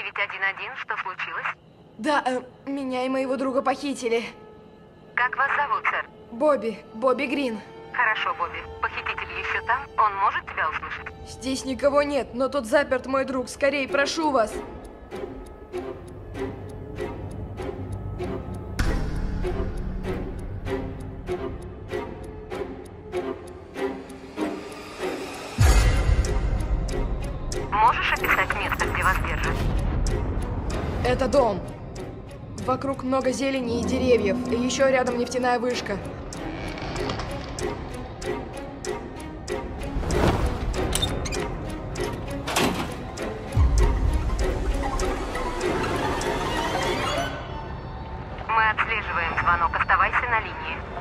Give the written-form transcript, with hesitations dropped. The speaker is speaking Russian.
911, что случилось? Да, меня и моего друга похитили. Как вас зовут, сэр? Бобби Грин. Хорошо, Бобби. Похититель еще там? Он может тебя услышать? Здесь никого нет, но тут заперт мой друг. Скорей, прошу вас. Можешь описать место, где вас держат? Это дом. Вокруг много зелени и деревьев. И еще рядом нефтяная вышка. Мы отслеживаем звонок. Оставайся на линии.